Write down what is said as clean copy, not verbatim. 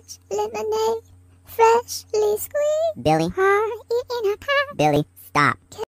Fresh lemonade, freshly squeezed. Billy. Party in a car. Billy, stop.